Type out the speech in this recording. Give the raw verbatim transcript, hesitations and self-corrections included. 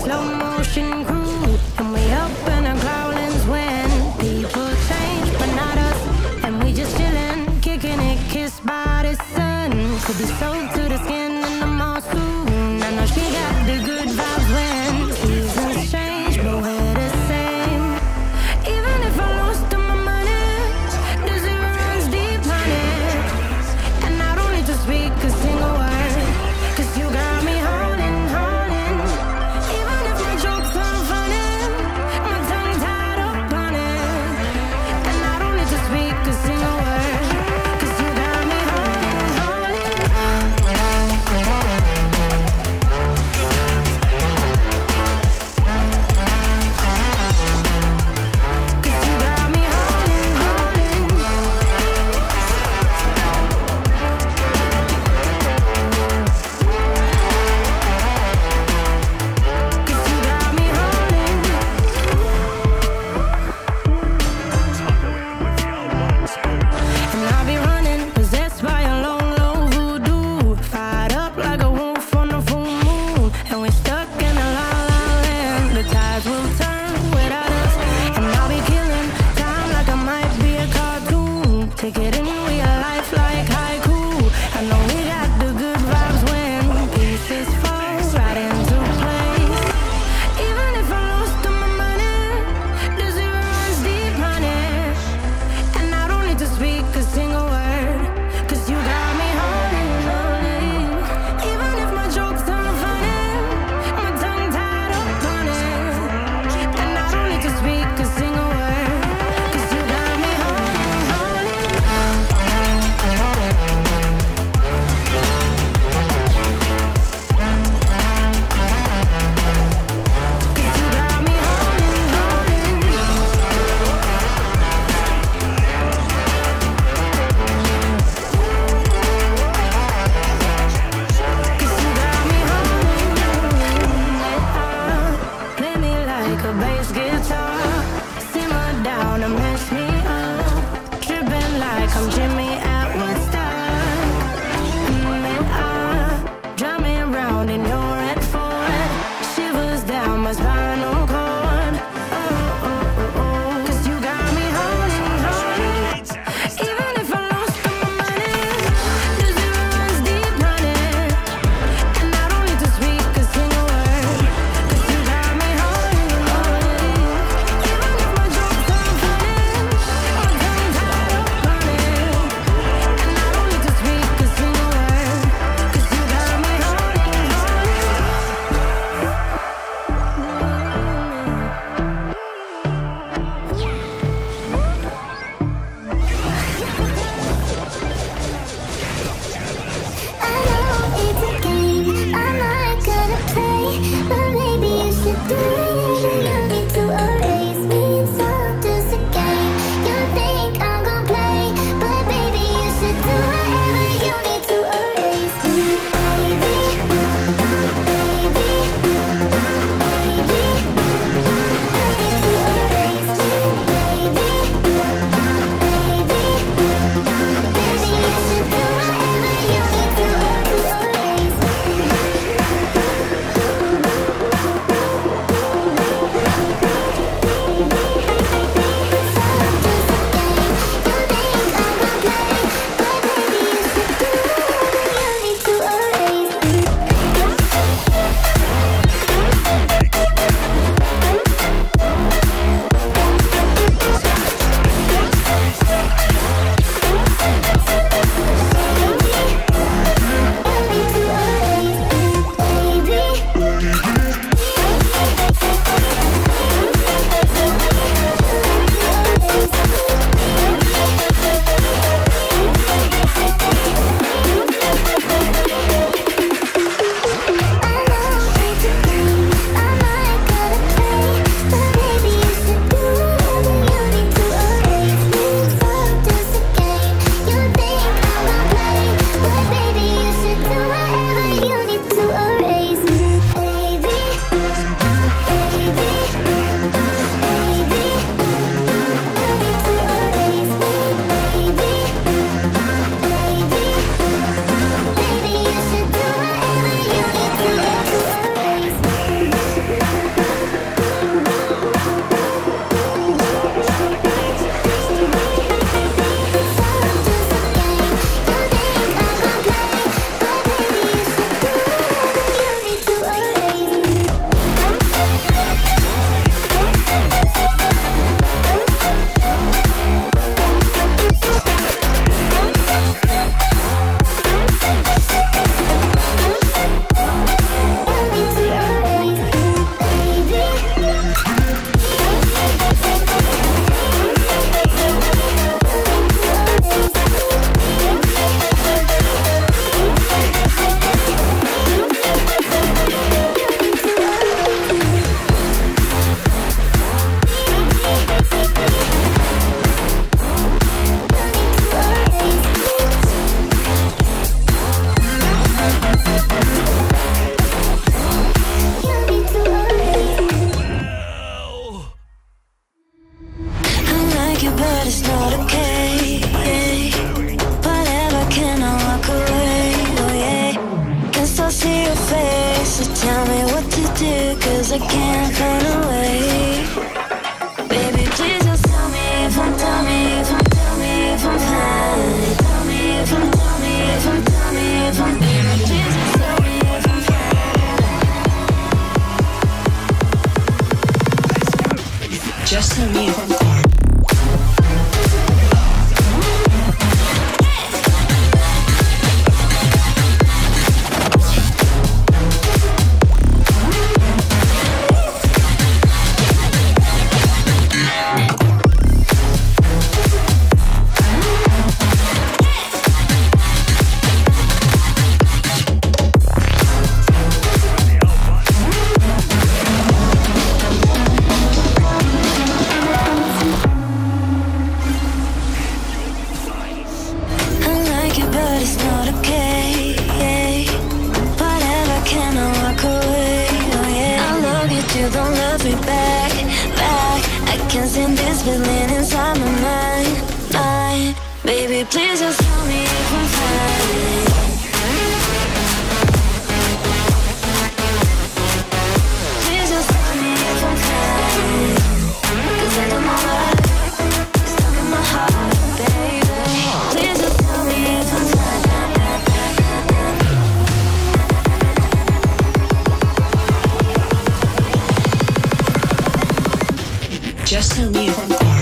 slow motion crew, and we up in our growlings when people change, but not us. And we just chillin', kicking it, kissed by the sun. Could be soaked to the skin in the mall soon. I know she got the good vibes when seasons change, but we're the same. Even if I lost all my money, the zero runs deep, honey. And I don't need to speak a single word, 'cause you got me holding, holding. Even if my jokes aren't funny, my tongue tied up on it. And I don't need to speak a single word, 'cause you got me holding, holding. Take it in real life like haiku. I know we got the good vibes when pieces fall right into place. Even if I lost all my money, the zero runs deep, honey. And I don't need to speak a single word, 'cause you got me holding, holding. Even if my jokes aren't funny, my tongue tied up on it. And I don't need to speak a single word, 'cause you got me holding, holding. 'cause I can't find a way. Baby, please just tell me if I'm, tell me if I'm, tell me if I'm fine. Tell me if I'm, tell me if I'm, tell me if I'm, baby, please just tell me if I'm fine. Just tell me if I'm fine. Feeling inside my mind, mind. Baby, please just tell me if I'm fine. Please just tell me if I'm fine. 'Cause I know my heart is stuck in my heart, baby. Please just tell me if I'm fine. Just tell me if I'm fine.